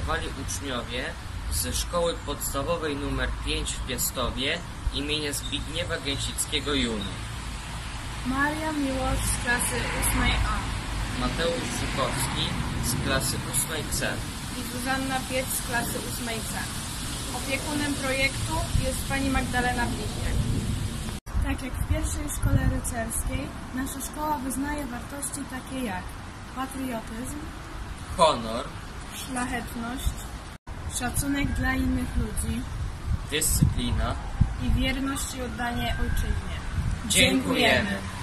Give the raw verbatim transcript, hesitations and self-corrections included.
przygotowali uczniowie ze Szkoły Podstawowej nr pięć w Piastowie imienia Zbigniewa Gęsickiego Junior. Maria Miłosz z klasy ósmej A. Mateusz Żukowski z klasy ósmej C. I Zuzanna Piec z klasy ósmej C. Opiekunem projektu jest pani Magdalena Bliźniak. Tak jak w pierwszej szkole rycerskiej, nasza szkoła wyznaje wartości takie jak patriotyzm, Honor, szlachetność, szacunek dla innych ludzi dyscyplina i wierność i oddanie ojczyźnie. Dziękujemy.